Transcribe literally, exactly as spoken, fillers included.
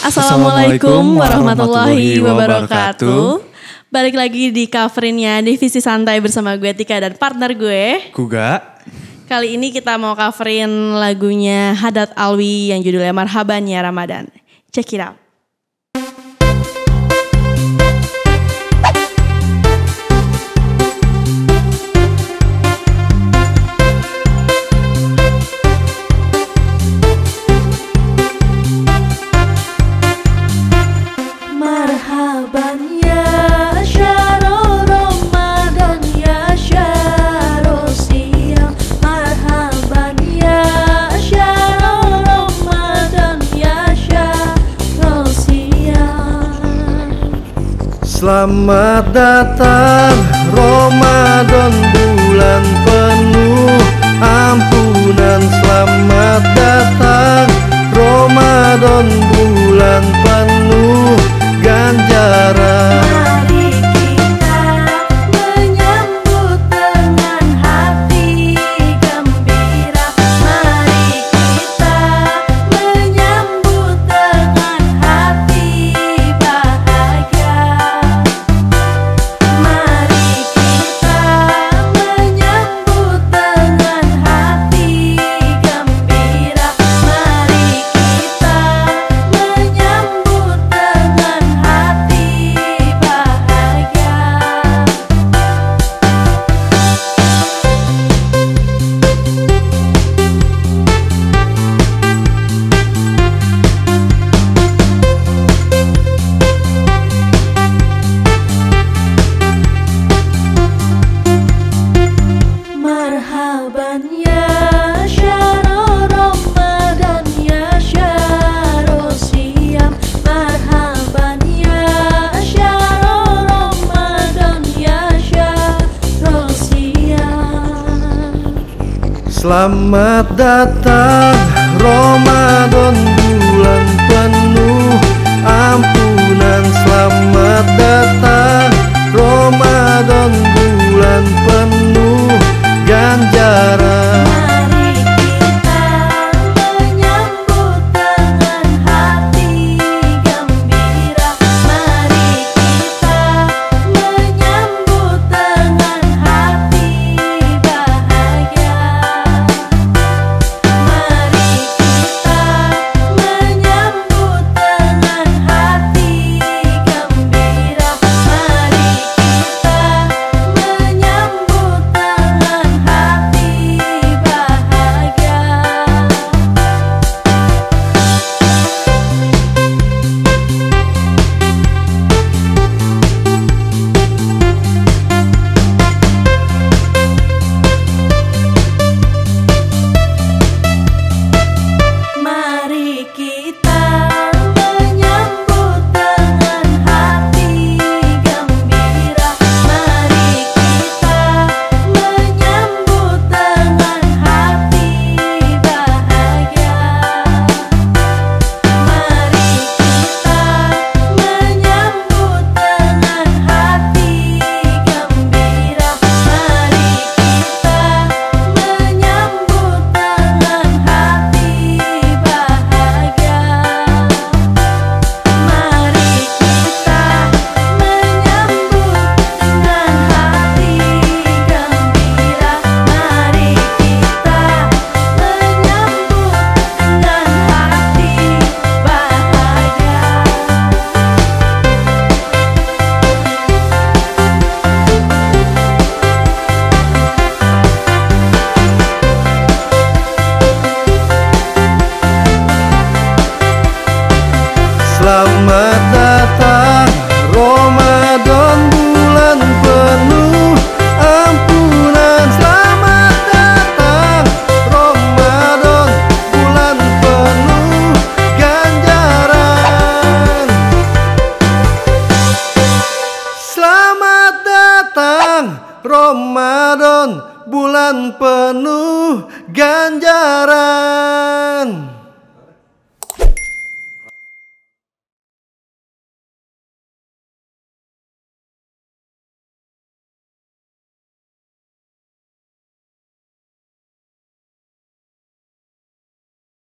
Assalamualaikum warahmatullahi wabarakatuh. Balik lagi di covernya Divisi Santai bersama gue Tika dan partner gue Kuga. Kali ini kita mau coverin lagunya Haddad Alwi yang judulnya Marhaban Ya Ramadan. Check it out. Selamat datang Ramadan, bulan penuh ampunan. Selamat datang Ramadan, bulan penuh ganjaran. Mari kita menyambut dengan hati gembira. Mari kita menyambut dengan hati bahagia. Mari kita menyambut dengan hati gembira. Mari kita menyambut dengan hati bahagia. Marhaban ya syahrul Ramadan ya syahrul siyam. Marhaban ya syahrul Ramadan ya syahrul siyam. Selamat datang Ramadan, bulan penuh ampunan. Selamat datang Ramadan, bulan penuh ganjaran. Mari kita menyambut dengan hati gembira. Mari kita menyambut dengan hati bahagia. Mari kita menyambut dengan hati gembira. Mari kita menyambut dengan hati bahagia. Mari kita menyambut dengan hati gembira. Mari kita menyambut dengan hati bahagia. Mari kita menyambut dengan hati gembira. Mari kita menyambut dengan hati bahagia. Mari kita menyambut dengan hati gembira. Mari kita menyambut dengan hati bahagia. Selamat datang Ramadan, bulan penuh ampunan. Selamat datang Ramadan, bulan penuh ganjaran. Selamat datang Ramadan, bulan penuh ganjaran.